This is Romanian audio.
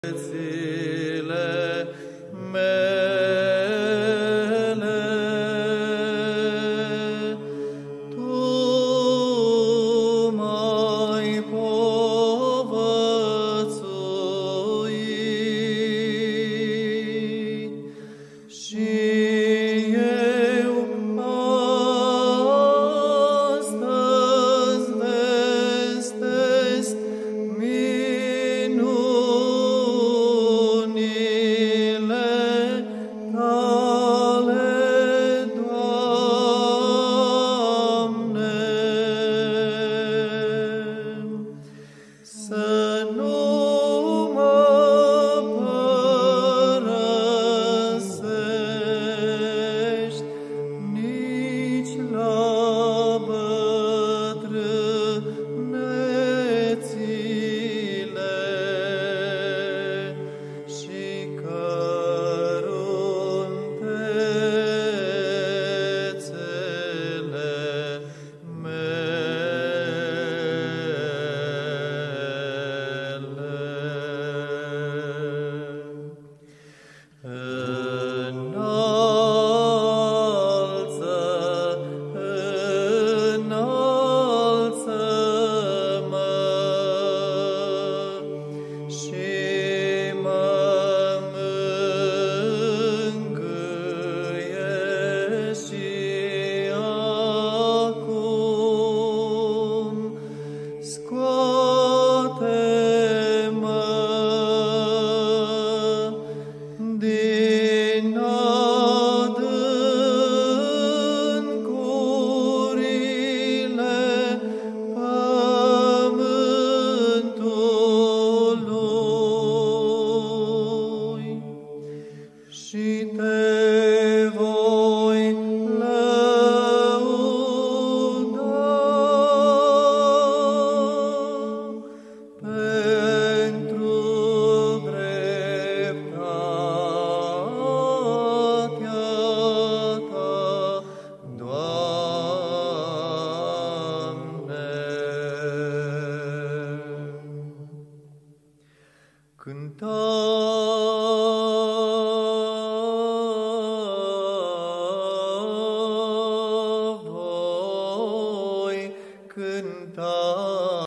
viețile mele. Tu m-ai povățuit și eu astăzi vestesc minunile Tale, Doamne. Să nu mă părăsești nici la bătrânețile și căruntețele mele. Înalță-mă și mă mângâie și acum. Scoate-mă din adâncurile pământului și Te voi lăuda pentru dreptatea Ta, Doamne. Cântare